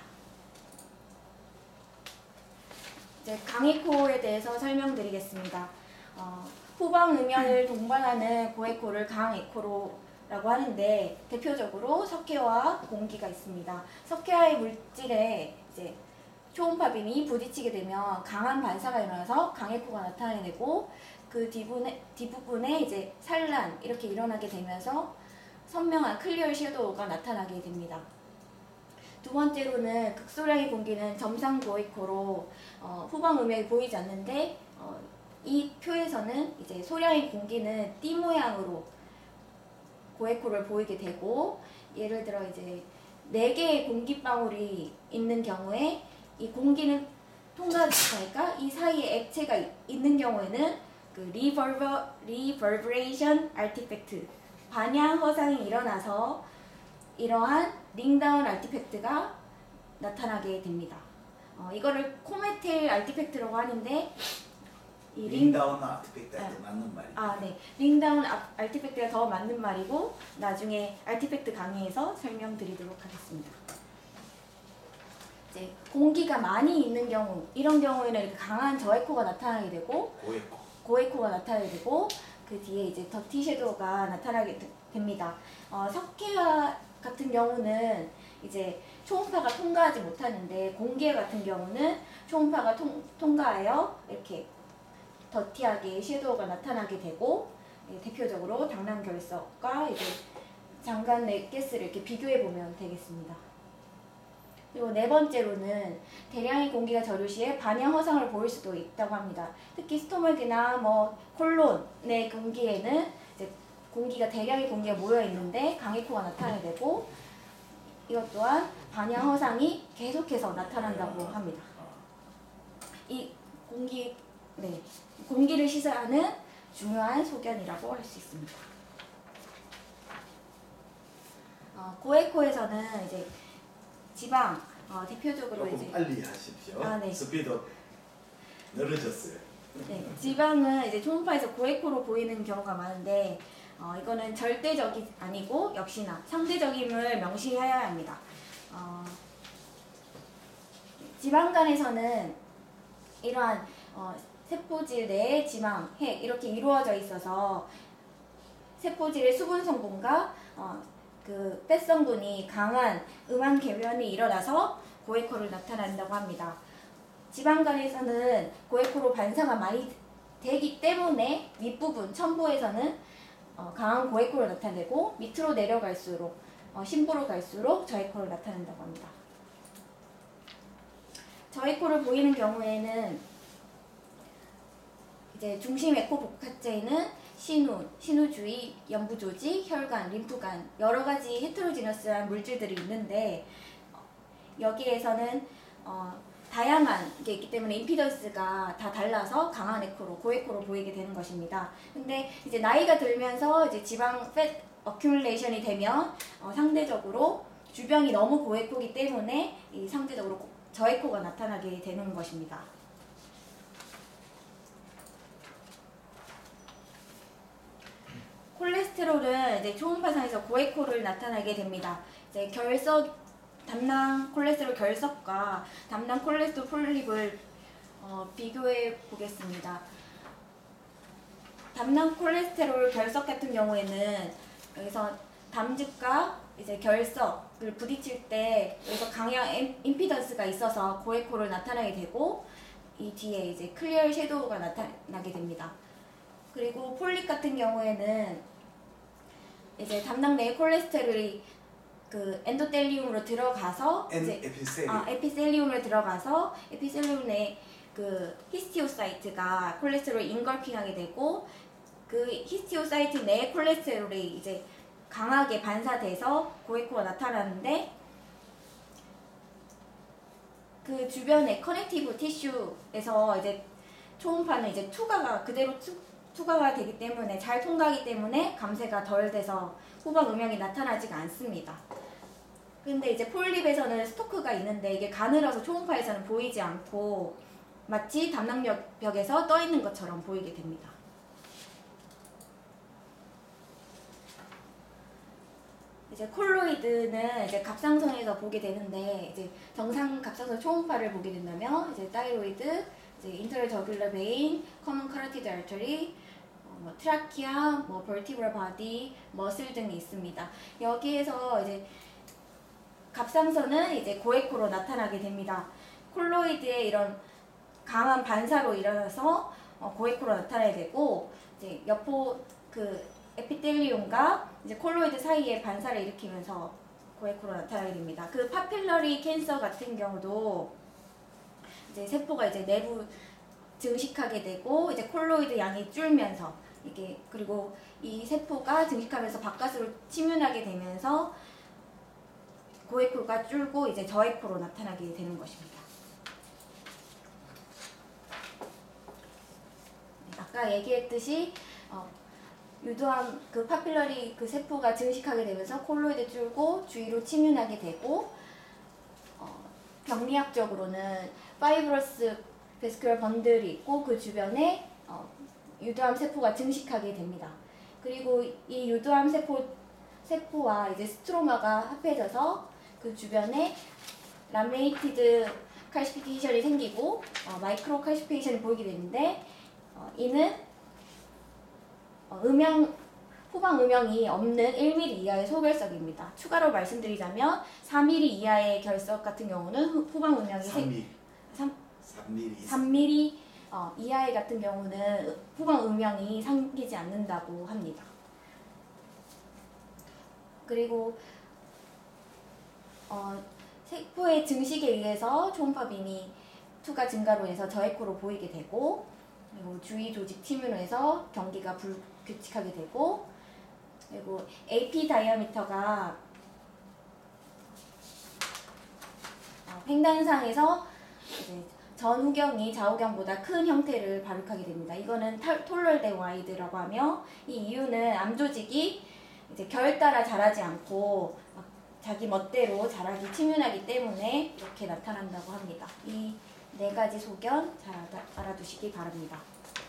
이제 강에코에 대해서 설명드리겠습니다. 어, 후방 음연을 동반하는 고에코를 강에코라고 하는데 대표적으로 석회와 공기가 있습니다. 석회와의 물질에 이제 초음파 빔이 부딪히게 되면 강한 반사가 일어나서 강에코가 나타나게 되고 그 뒷부분에, 뒷부분에 이제 산란 이렇게 일어나게 되면서 선명한 클리어 섀도우가 나타나게 됩니다. 두 번째로는 극소량의 공기는 점상 고에코로 어, 후방 음영이 보이지 않는데 어, 이 표에서는 이제 소량의 공기는 띠 모양으로 고에코를 보이게 되고 예를 들어 이제 네 개의 공기방울이 있는 경우에 이 공기는 통과하지 못하니까 이 사이에 액체가 있는 경우에는 그 리버버, 리버브레이션 아티팩트 반향 허상이 일어나서 이러한 링다운 아티팩트가 나타나게 됩니다. 어, 이거를 코메텔 아티팩트라고 하는데 이 링,
링다운 아티팩트가
네.
맞는 말이에요.
아, 네. 링다운 아, 아티팩트가 더 맞는 말이고 나중에 아티팩트 강의에서 설명드리도록 하겠습니다. 이제 공기가 많이 있는 경우 이런 경우에는 이렇게 강한 저에코가 나타나게 되고
고에코.
고에코가 나타나게 되고 그 뒤에 이제 더티 섀도우가 나타나게 되, 됩니다. 어, 석회화 같은 경우는 이제 초음파가 통과하지 못하는데 공기 같은 경우는 초음파가 통, 통과하여 이렇게 더티하게 섀도우가 나타나게 되고 예, 대표적으로 당랑결석과 이제 장관 내 가스를 이렇게 비교해 보면 되겠습니다. 그리고 네 번째로는 대량의 공기가 저류 시에 반향 허상을 보일 수도 있다고 합니다. 특히 스토맥이나 뭐 콜론의 공기에는 이제 공기가 대량의 공기가 모여 있는데 강에코가 나타나게 되고 이것 또한 반향 허상이 계속해서 나타난다고 합니다. 이 공기 네 공기를 시사하는 중요한 소견이라고 할 수 있습니다. 어, 고에코에서는 이제 지방 어, 대표적으로
조금
이제
빨리 하십시오.
아, 네.
스피드 늘어졌어요.
네, 지방은 이제 초음파에서 고에코로 보이는 경우가 많은데 어, 이거는 절대적이 아니고 역시나 상대적임을 명시해야 합니다. 어, 지방간에서는 이러한 어, 세포질 내에 지방, 핵 이렇게 이루어져 있어서 세포질의 수분 성분과 어, 그 뱃성분이 강한 음한 계면이 일어나서 고에코를 나타낸다고 합니다. 지방간에서는 고에코로 반사가 많이 되기 때문에 윗부분 첨부에서는 어, 강한 고에코를 나타내고 밑으로 내려갈수록 어, 심부로 갈수록 저에코를 나타낸다고 합니다. 저에코를 보이는 경우에는 이제 중심 에코 복합체에는 신우, 신우 주위, 연부 조직, 혈관, 림프관 여러 가지 헤테로지너스한 물질들이 있는데 어, 여기에서는 어, 다양한 게 있기 때문에 임피던스가 다 달라서 강한 에코로 고에코로 보이게 되는 것입니다. 근데 이제 나이가 들면서 이제 지방 팻 어큐뮬레이션이 되면 어, 상대적으로 주변이 너무 고에코기 때문에 이 상대적으로 저에코가 나타나게 되는 것입니다. 콜레스테롤은 이제 초음파상에서 고에코를 나타나게 됩니다. 이제 결석 담낭 콜레스테롤 결석과 담낭 콜레스테롤 폴립을 어, 비교해 보겠습니다. 담낭 콜레스테롤 결석 같은 경우에는 여기서 담즙과 이제 결석을 부딪힐 때 여기서 강한 임피던스가 있어서 고에코를 나타나게 되고 이 뒤에 이제 클리어 섀도우가 나타나게 됩니다. 그리고 폴립 같은 경우에는 이제 담낭 내 콜레스테롤이 그 엔도텔리움으로 들어가서
엔,
이제
에피셀리.
아, 에피셀리움을 들어가서 에피셀리움 내 그 히스티오사이트가 콜레스테롤 인걸핑하게 되고 그 히스티오사이트 내 콜레스테롤이 이제 강하게 반사돼서 고에코가 나타나는데 그 주변의 커넥티브 티슈에서 이제 초음파는 이제 투과가 그대로 투, 투과가 되기 때문에 잘 통과하기 때문에 감쇄가 덜 돼서 후방 음영이 나타나지가 않습니다. 근데 이제 폴립에서는 스토크가 있는데 이게 가늘어서 초음파에서는 보이지 않고 마치 담낭벽에서 떠 있는 것처럼 보이게 됩니다. 이제 콜로이드는 이제 갑상선에서 보게 되는데 이제 정상 갑상선 초음파를 보게 된다면 이제 타이로이드, 이제 인터럴 저귤러 베인, 커먼 카로티드 알터리, 어, 뭐 트라키아, 뭐 벌티브럴 바디, 머슬 등이 있습니다. 여기에서 이제 갑상선은 이제 고에코로 나타나게 됩니다. 콜로이드의 이런 강한 반사로 일어나서 어, 고에코로 나타나게 되고 이제 여포 그 에피텔리움과 이제 콜로이드 사이에 반사를 일으키면서 고에코로 나타나게 됩니다. 그 파필러리 캔서 같은 경우도 이제 세포가 이제 내부 증식하게 되고 이제 콜로이드 양이 줄면서 이게 그리고 이 세포가 증식하면서 바깥으로 침윤하게 되면서 고에코가 줄고 이제 저에코로 나타나게 되는 것입니다. 아까 얘기했듯이 어, 유도암 그 파필러리 그 세포가 증식하게 되면서 콜로이드 줄고 주위로 침윤하게 되고 어, 병리학적으로는 파이브러스 베스큘러 번들이 있고 그 주변에 어, 유도암 세포가 증식하게 됩니다. 그리고 이 유도암 세포 세포와 이제 스트로마가 합해져서 그 주변에 라미네이티드 칼시피케이션이 생기고 어, 마이크로 칼시피케이션이 보이게 되는데 어, 이는 어, 음영 후방 음영이 없는 일 밀리미터 이하의 소결석입니다. 추가로 말씀드리자면 사 밀리미터 이하의 결석 같은 경우는 후, 후방 음영이
삼 밀리미터.
삼,
삼 밀리미터.
삼 밀리미터 어, 이하의 같은 경우는 후방 음영이 생기지 않는다고 합니다. 그리고 어, 세포의 증식에 의해서 초음파 빔이 투과 증가로 해서 저에코로 보이게 되고 그리고 주위 조직 침윤으로 해서 경기가 불규칙하게 되고 그리고 에이피 다이아미터가 어, 횡단상에서 이제 전후경이 좌우경보다 큰 형태를 발육하게 됩니다. 이거는 톨럴데 와이드라고 하며 이 이유는 암조직이 이제 결 따라 자라지 않고 막 자기 멋대로 자라기 침윤하기 때문에 이렇게 나타난다고 합니다. 이 네 가지 소견 잘 알아두시기 바랍니다.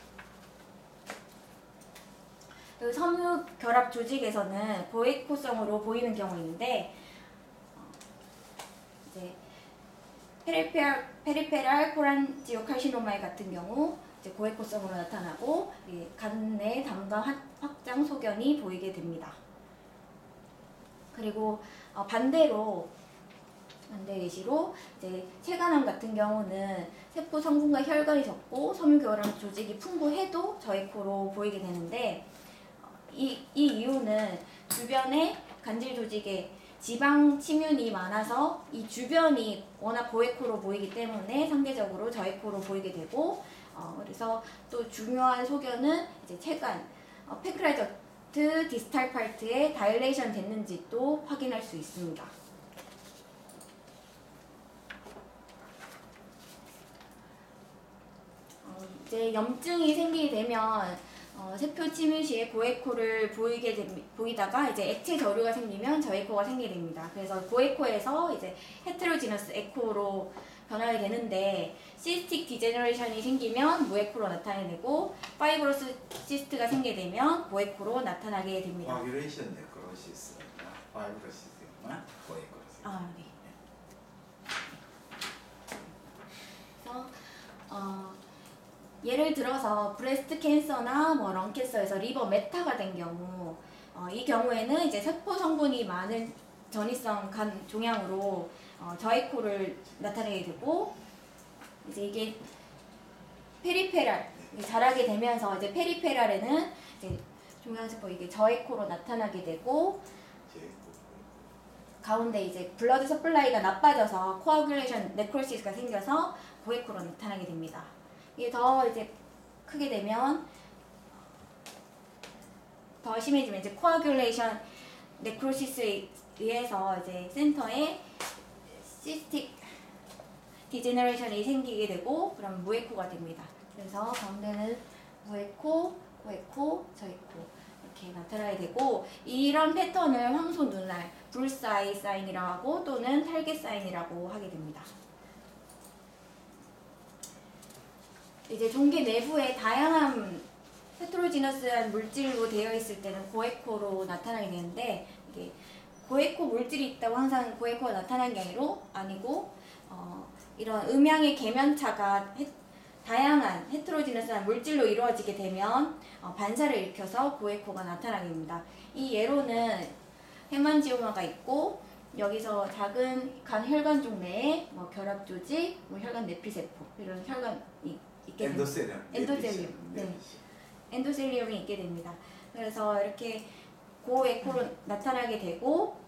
그 섬유 결합 조직에서는 고에코성으로 보이는 경우 있는데 어, 이제 페리페랄, 페리페랄 코란지오칼시노마이 같은 경우 이제 고에코성으로 나타나고 예, 간 내 담가 확장 소견이 보이게 됩니다. 그리고 어, 반대로 반대 예시로 이제 체간암 같은 경우는 세포 성분과 혈관이 적고 섬유 결합 조직이 풍부해도 저에코로 보이게 되는데 이, 이 이유는 주변에 간질 조직에 지방 침윤이 많아서 이 주변이 워낙 고에코로 보이기 때문에 상대적으로 저에코로 보이게 되고, 어, 그래서 또 중요한 소견은 이제 체관, 어, 페크라이저트 디스탈 파트에 다일레이션 됐는지 또 확인할 수 있습니다. 어, 이제 염증이 생기게 되면 어, 세포 침유 시에 고에코를 보이게 되, 보이다가 이제 액체 저류가 생기면 저에코가 생기게 됩니다. 그래서 고에코에서 이제 헤테로지너스 에코로 변하게 되는데, 시스틱 디제너레이션이 생기면 무에코로 나타나게 되고, 파이브로스 시스트가 생기게 되면 고에코로 나타나게 됩니다.
코아귤레이션 네크로시스, 파이브로시스나 고에코로시스.
아, 네. 그래서 어, 예를 들어서 브레스트 캔서나 뭐 런 캔서에서 리버 메타가 된 경우, 어, 이 경우에는 이제 세포 성분이 많은 전이성 간 종양으로 어, 저에코를 나타내게 되고, 이제 이게 페리페랄 자라게 되면서 이제 페리페랄에는 이제 종양세포 이게 저에코로 나타나게 되고, 가운데 이제 블러드 서플라이가 나빠져서 코아귤레이션 네크로시스가 생겨서 고에코로 나타나게 됩니다. 이게 더 이제 크게 되면, 더 심해지면 이제 코아귤레이션 네크로시스에 의해서 이제 센터에 시스틱 디제너레이션이 생기게 되고, 그럼 무에코가 됩니다. 그래서 가운데는 무에코, 고에코, 저에코 이렇게 나타나게 되고, 이런 패턴을 황소 눈알, 불사이 사인이라고 하고 또는 탈계 사인이라고 하게 됩니다. 이제 종괴 내부에 다양한 헤테로지너스한 물질로 되어 있을 때는 고에코로 나타나게 되는데, 이게 고에코 물질이 있다고 항상 고에코가 나타나는 게 아니로, 아니고 어, 이런 음양의 계면차가 헤, 다양한 헤테로지너스한 물질로 이루어지게 되면 어, 반사를 일으켜서 고에코가 나타나게 됩니다. 이 예로는 헤만지오마가 있고, 여기서 작은 간 혈관종 내에 뭐 결합 조직, 뭐 혈관 내피세포 이런 혈관이 있게 됩니다.
엔도셀리움.
엔도셀리움. 네. 엔도셀리움이 있게 됩니다. 그래서 이렇게 고에코로 나타나게 되고,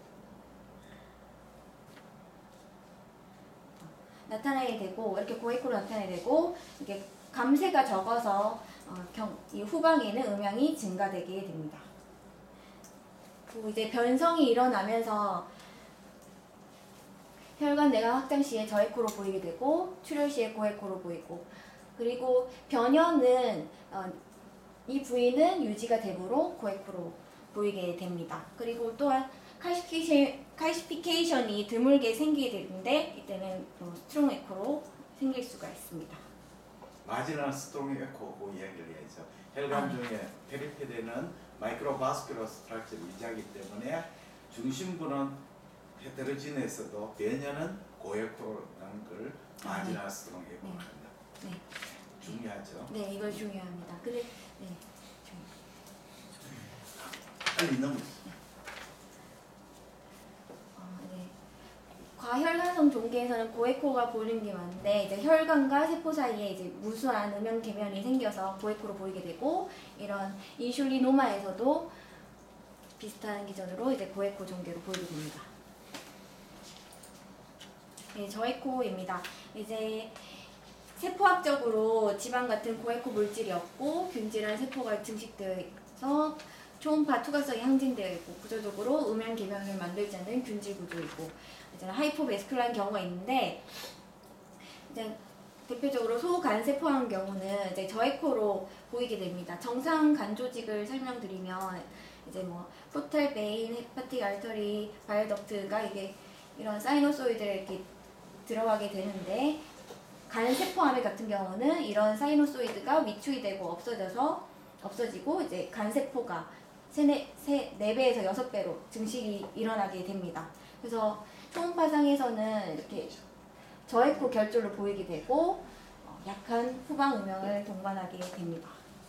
나타나게 되고 이렇게 고에코로 나타나게 되고, 이게 감쇄가 적어서 어, 경, 이 후방에는 음양이 증가되게 됩니다. 그리고 이제 변성이 일어나면서 혈관 내각 확장 시에 저에코로 보이게 되고, 출혈 시에 고에코로 보이고, 그리고 변형은 어, 이 부위는 유지가 되므로 고에코로 보이게 됩니다. 그리고 또한 칼시피케이션, 칼시피케이션이 드물게 생기게 되는데, 이때는 어, 스트롱 에코로 생길 수가 있습니다.
마지막 스트롱 에코 그 이야기를 해야죠. 혈관
아.
중에 페리페데는 마이크로바스큘러 스트럭처 위자기 때문에 중심부는 헤테로지네스도 변형은 고에코라는 걸 마지막
아, 네.
스트롱 에코로
네.
한다.
네.
중요하죠.
네, 이걸 중요합니다. 그래, 네.
빨리 넘어.
어, 네. 과혈관성 종괴에서는 고에코가 보이는 게 많은데, 이제 혈관과 세포 사이에 이제 무수한 음영 계면이 생겨서 고에코로 보이게 되고, 이런 인슐리노마에서도 비슷한 기전으로 이제 고에코 종괴로 보이게 됩니다. 네, 저에코입니다. 이제 세포학적으로 지방 같은 고에코 물질이 없고 균질한 세포가 증식되어 있어 초음파 투과성이 항진되어 있고, 구조적으로 음양 계면을 만들지 않는 균질 구조이고, 이제 하이포베스큘라한 경우가 있는데, 이제 대표적으로 소간세포한 경우는 이제 저에코로 보이게 됩니다. 정상 간 조직을 설명드리면 이제 뭐 포탈 베인, 헤파틱 알터리, 바이오덕트가 이게 이런 사이노소이드에 이렇게 들어가게 되는데, 간 세포암 같은 경우는 이런 사이노소이드가 위축이 되고 없어져서 없어지고 이제 간 세포가 세네 세 네 배에서 여섯 배로 증식이 일어나게 됩니다. 그래서 초음파상에서는 이렇게 저에코 결절로 보이게 되고 어, 약한 후방 음영을 동반하게 됩니다.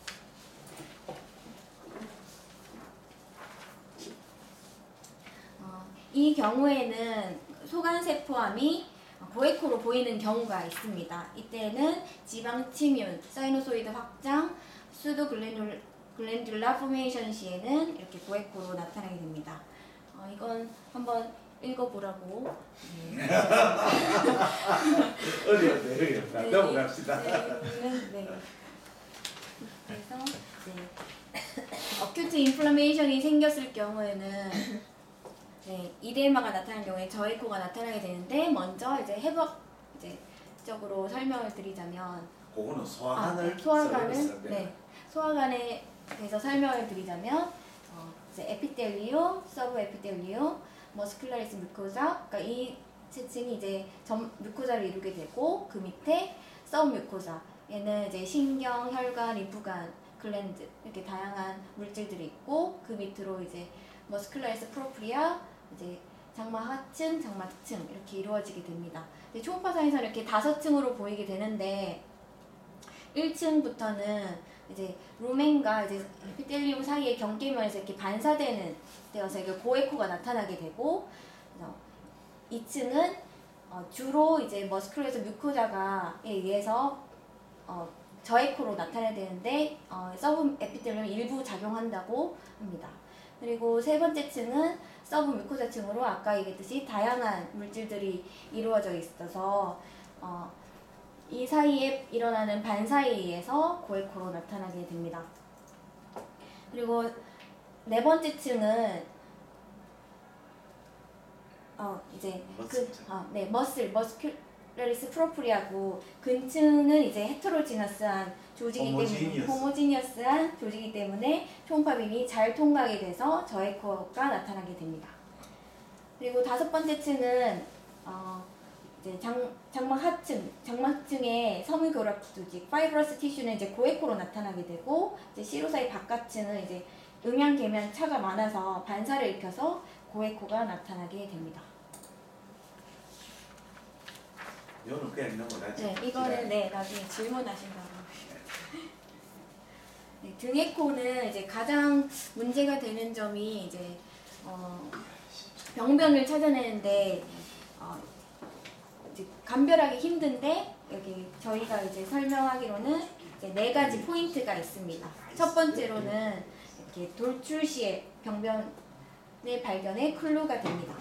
어, 이 경우에는 소간세포암이 고에코로 보이는 경우가 있습니다. 이때는 지방 침윤, 사이노소이드 확장, 수도 글래놀, 글랜듈라 포메이션 시에는 이렇게 고에코로 나타나게 됩니다. 어, 이건 한번 읽어보라고. 네.
어려운데 어렵다.
네,
넘어갑시다.
네, 네. 그래서 네. 어큐트 인플라메이션이 생겼을 경우에는 네, 이데마가 나타나는 경우에 저에코가 나타나게 되는데 먼저 이제 해박 이제 적으로 설명을 드리자면
그거는
아,
소화관을
네, 소화관은
썰어서
네, 소화관에 대해서 설명을 드리자면 어, 이제 에피텔리오, 서브 에피텔리오, 머스큘라리스 뮤코자, 그러니까 이 세층이 이제 점 뮤코자를 이루게 되고 그 밑에 서브 뮤코자, 얘는 이제 신경, 혈관, 림프관, 글랜드 이렇게 다양한 물질들이 있고 그 밑으로 이제 머스큘라리스 프로프리아, 이제 장마 하층, 장마 층 이렇게 이루어지게 됩니다. 초음파상에서는 이렇게 다섯 층으로 보이게 되는데 일 층부터는 이제 루멘과 이제 에피텔리움 사이의 경계면에서 이렇게 반사되는 되어서 이게 고에코가 나타나게 되고, 그래서 이 층은 어 주로 이제 머스큘러에서 뮤코자가에 의해서 어 저에코로 나타나야 되는데 어 서브 에피텔리움 일부 작용한다고 합니다. 그리고 세 번째 층은 서브 뮤코자층으로 아까 얘기했듯이 다양한 물질들이 이루어져 있어서 어, 이 사이에 일어나는 반사에 의해서 고에코로 나타나게 됩니다. 그리고 네 번째 층은 어 이제 그 어, 네 머슬 머스큘러리스 프로프리아고 근층은 이제 헤테로지너스한 조직이기 때문에
호모지니어스.
호모지니어스한 조직이기 때문에 초음파빔이 잘 통과하게 돼서 저에코가 나타나게 됩니다. 그리고 다섯 번째 층은 어 이제 장, 장막 하층, 장막층의 섬유결합 조직, 파이브러스 티슈는 이제 고에코로 나타나게 되고, 이제 시로사의 바깥층은 이제 음양 계면 차가 많아서 반사를 일으켜서 고에코가 나타나게 됩니다.
이거는 그냥 넘어가지.
네, 이거는 네 나중에 질문하신다고. 네, 등에코는 이제 가장 문제가 되는 점이 이제 어, 병변을 찾아내는데 어, 이제 감별하기 힘든데 여기 저희가 이제 설명하기로는 이제 네 가지 포인트가 있습니다. 첫 번째로는 이렇게 돌출 시에 병변의 발견에 클루가 됩니다.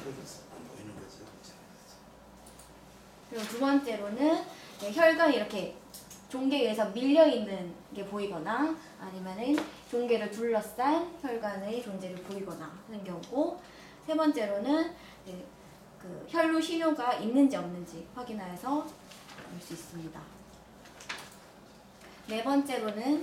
그리고 두 번째로는 혈관이 이렇게 종계에 의해서 밀려 있는 게 보이거나 아니면은 종계를 둘러싼 혈관의 존재를 보이거나 하는 경우고, 세 번째로는 이제 그 혈루 신호가 있는지 없는지 확인하여서 알 수 있습니다. 네 번째로는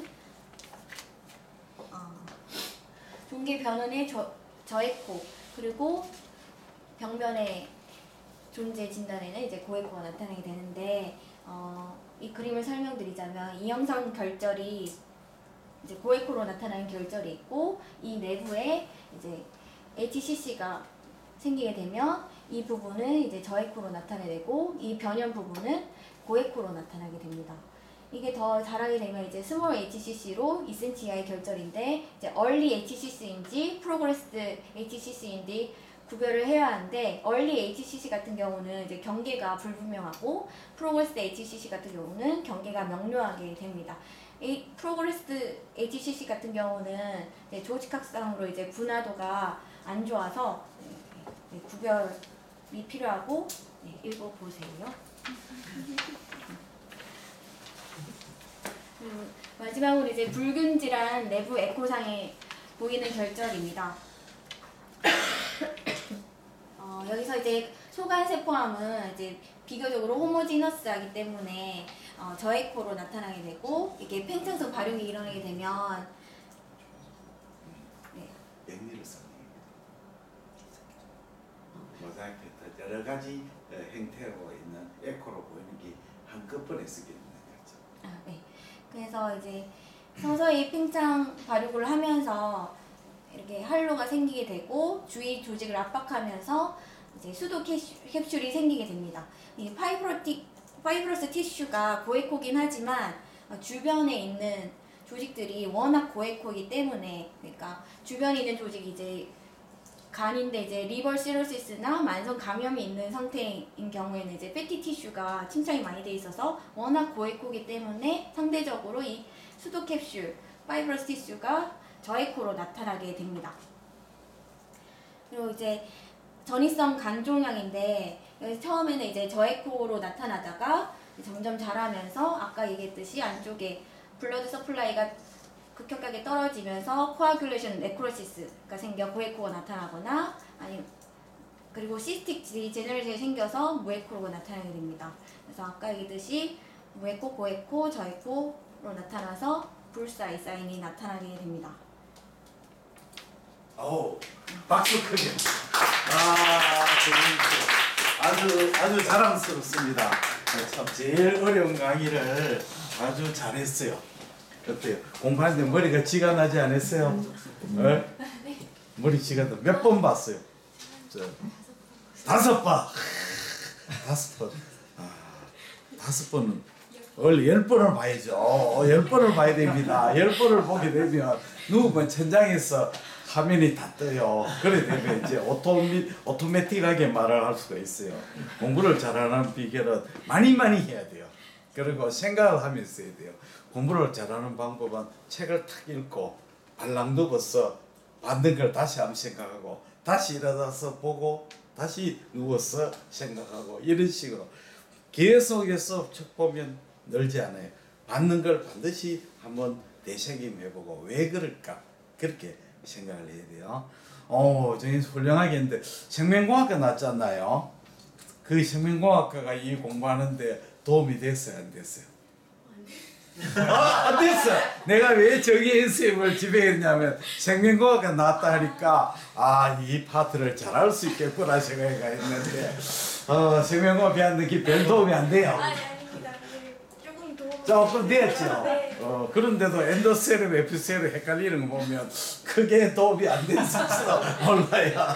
어, 종계 변원의 저, 저에코 그리고 병변의 존재 진단에는 이제 고에코가 나타나게 되는데 어, 이 그림을 설명드리자면 이 영상 결절이 이제 고에코로 나타나는 결절이 있고 이 내부에 이제 에이치씨씨가 생기게 되면 이 부분은 이제 저에코로 나타나게 되고 이 변형 부분은 고에코로 나타나게 됩니다. 이게 더 잘하게 되면 이제 스몰 에이치씨씨로 이 센티미터 이하의 결절인데 이제 얼리 에이치씨씨인지 프로그레스드 에이치씨씨인지 구별을 해야 하는데 얼리 에이치씨씨 같은 경우는 이제 경계가 불분명하고 프로그레스드 에이치씨씨 같은 경우는 경계가 명료하게 됩니다. 이 프로그레스드 에이치씨씨 같은 경우는 이제 조직학상으로 이제 분화도가 안 좋아서 네, 구별이 필요하고 네, 읽어보세요. 음, 마지막으로 이제 붉은 질환 내부 에코상에 보이는 결절입니다. 어, 여기서 이제 소관세포암은 이제 비교적으로 호모지너스하기 때문에 어, 저에코로 나타나게 되고 이게 팽창성 발육이 일어나게 되면 네.
백미를 써니 모자이크 여러 가지 형태로 있는 에코로 보이는 게 한꺼번에 쓰게 되는 거죠.
아, 네. 그래서 이제 서서히 팽창 발육을 하면서 이렇게 할로가 생기게 되고 주위 조직을 압박하면서 이제 수도 캡슐이 생기게 됩니다. 이 파이브로틱 파이브러스 티슈가 고에코긴 하지만 주변에 있는 조직들이 워낙 고에코이기 때문에 그러니까 주변에 있는 조직이 이제 간인데 이제 리버 시로시스나 만성 감염이 있는 상태인 경우에는 이제 패티 티슈가 침착이 많이 돼 있어서 워낙 고에코이기 때문에 상대적으로 이 수도 캡슐 파이브러스 티슈가 저에코로 나타나게 됩니다. 그리고 이제 전이성 간종양인데 여기 처음에는 이제 저에코로 나타나다가 점점 자라면서 아까 얘기했듯이 안쪽에 블러드 서플라이가 급격하게 떨어지면서 코아귤레이션 네크로시스가 생겨 고에코가 나타나거나 아니 그리고 시스틱 디제너레이션이 생겨서 무에코로 나타나게 됩니다. 그래서 아까 얘기했듯이 무에코, 고에코, 저에코로 나타나서 불사이 사인이 나타나게 됩니다.
오, 박수 크게. 아, 아주 아주 자랑스럽습니다. 참 제일 어려운 강의를 아주 잘했어요. 어때요? 공부하는데 머리가 쥐가 나지 않았어요? 어? 머리 쥐가 나. 몇 번 봤어요? 저 다섯 번. 다섯 번. 아, 다섯 번은 원래 열 번을 봐야죠. 어, 열 번을 봐야 됩니다. 열 번을 보게 되면 누우면 천장에서 화면이 다 떠요. 그래 되면 이제 오토미, 오토매틱하게 말을 할 수가 있어요. 공부를 잘하는 비결은 많이 많이 해야 돼요. 그리고 생각을 하면서 해야 돼요. 공부를 잘하는 방법은 책을 탁 읽고 발랑 누워서 받는 걸 다시 한번 생각하고 다시 일어나서 보고 다시 누워서 생각하고 이런 식으로 계속해서 책 보면 늘지 않아요. 받는 걸 반드시 한번 되새김해보고 왜 그럴까 그렇게 생각을 해야 돼요. 어, 저희 훌륭하게 했는데 생명공학과 나왔잖아요. 그 생명공학과가 이 공부하는데 도움이 됐어요, 안 됐어요? 아, 안 됐어. 내가 왜 정혜인 쌤을 지배했냐면 생명공학과 나왔다 하니까 아, 이 파트를 잘할 수 있겠구나 생각을 했는데 어, 생명공학 배웠는 게 별 도움이 안 돼요.
아니 아닙니다. 조금 도움.
조금 됐죠.
네.
어, 그런데도 엔도세rum, 에피세rum 헷갈리는 거 보면 크게 도움이 안 됐을지도 몰라요.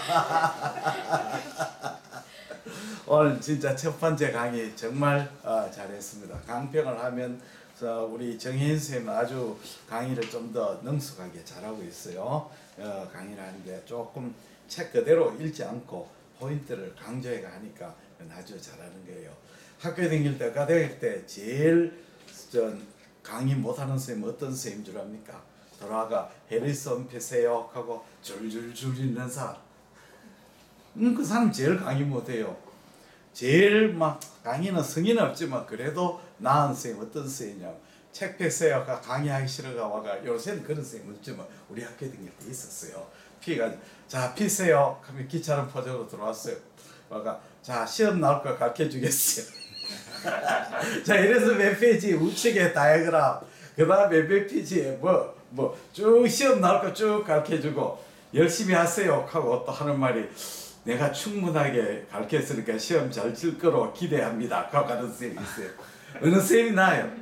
오늘 진짜 첫 번째 강의 정말 어, 잘했습니다. 강평을 하면 어, 우리 정혜인 쌤은 아주 강의를 좀 더 능숙하게 잘하고 있어요. 어, 강의를 하는데 조금 책 그대로 읽지 않고 포인트를 강조해 가니까 아주 잘하는 거예요. 학교에 다닐 때, 과 다닐 때 제일 전 강의 못하는 선생님 어떤 선생님 줄 압니까? 돌아가 해리슨 피세요 하고 줄줄줄 읽는 사람. 음, 그 사람 제일 강의 못해요. 제일 막 강의는 성의는 없지만 그래도 나은 선생님 어떤 선생님이냐면 책 펴세요가 강의하기 싫어가 와가 요새는 그런 선생님 없지만 우리 학교에 다닐 때 있었어요. 피가 자 피세요 하면 귀찮은 표정으로 들어왔어요. 와가 자 시험 나올 거 가르쳐 주겠어요. 자 이래서 몇 페이지 우측에 다이어그램 그 다음에 몇 페이지에 뭐 뭐 쭉 시험 나올 거 쭉 가르쳐 주고 열심히 하세요 하고 또 하는 말이 내가 충분하게 가르쳤으니까 시험 잘 칠 거로 기대합니다 하고 가는 쌤이 있어요. 어느 쌤이 나요?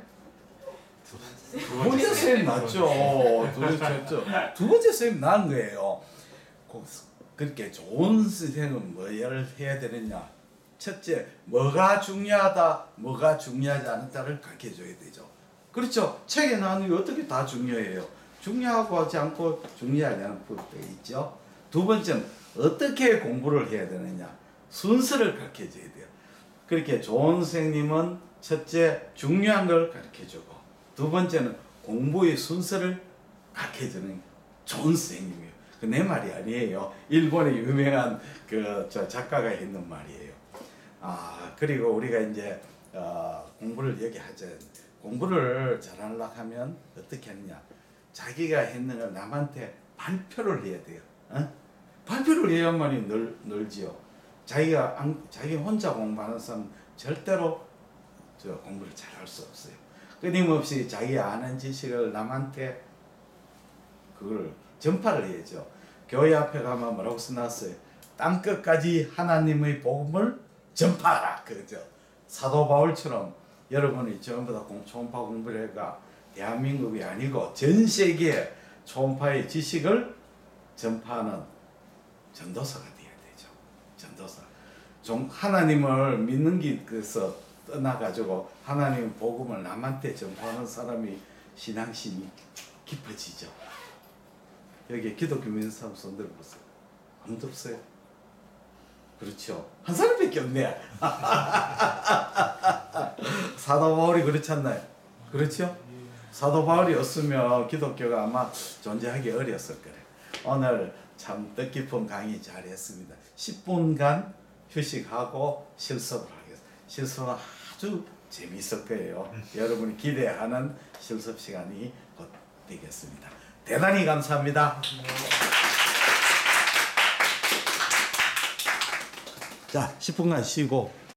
두 번째 쌤이 낫죠. 두 번째 두 번째 쌤이 나은 거예요. 그렇게 좋은 선생은 뭐를 해야 되느냐? 첫째, 뭐가 중요하다, 뭐가 중요하지 않다를 가르쳐줘야 되죠. 그렇죠. 책에 나오는 게 어떻게 다 중요해요. 중요하고 하지 않고 중요하지 않은 부분도 있죠. 두 번째는 어떻게 공부를 해야 되느냐. 순서를 가르쳐줘야 돼요. 그렇게 좋은 선생님은 첫째, 중요한 걸 가르쳐주고 두 번째는 공부의 순서를 가르쳐주는 좋은 선생님이에요. 그 내 말이 아니에요. 일본의 유명한 그 저 작가가 했는 말이에요. 아 그리고 우리가 이제 어, 공부를 얘기하자. 공부를 잘하려고 하면 어떻게 하느냐. 자기가 했는 걸 남한테 발표를 해야 돼요. 어? 발표를 해야만이 늘, 늘지요. 자기가 안, 자기 혼자 공부하는 사람 절대로 저 공부를 잘할 수 없어요. 끊임없이 자기 아는 지식을 남한테 그걸 전파를 해야죠. 교회 앞에 가면 뭐라고 써놨어요? 땅끝까지 하나님의 복음을 전파하라. 그죠? 사도 바울처럼 여러분이 전부 다 공, 초음파 공부를 해가 대한민국이 아니고 전 세계에 초음파의 지식을 전파하는 전도사가 돼야 되죠. 전도사. 좀 하나님을 믿는 길에서 떠나가지고 하나님 복음을 남한테 전파하는 사람이 신앙심이 깊어지죠. 여기 기독교 믿는 사람 손 들어보세요. 아무도 없어요. 그렇죠. 한 사람밖에 없네. 사도 바울이 그렇지 않나요? 그렇죠? 사도 바울이 없으면 기독교가 아마 존재하기 어려웠을 거예요. 오늘 참 뜻깊은 강의 잘했습니다. 십 분간 휴식하고 실습을 하겠습니다. 실습은 아주 재미있을 거예요. 여러분이 기대하는 실습 시간이 곧 되겠습니다. 대단히 감사합니다. 자, 십 분간 쉬고